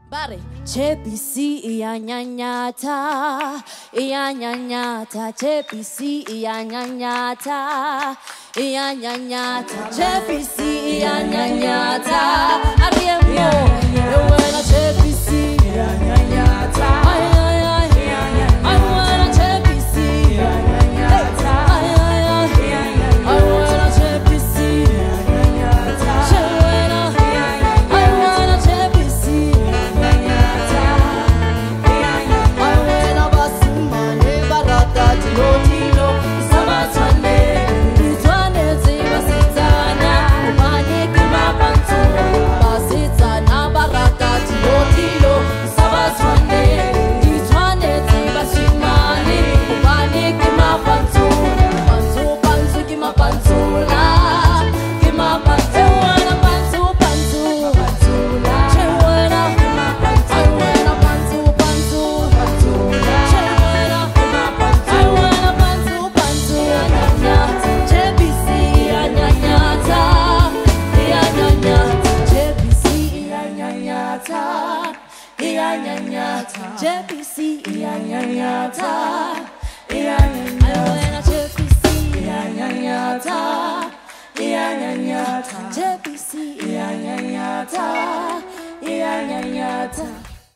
Bari JPC iyanyanyata JPC iyanyanyata JPC iyanyanyata Ariemo Ewena JPC iyanyanyata I wanna JPC iyanyanyata I wanna JPC iyanyanyata JPC iyanyanyata JPC iyanyanyata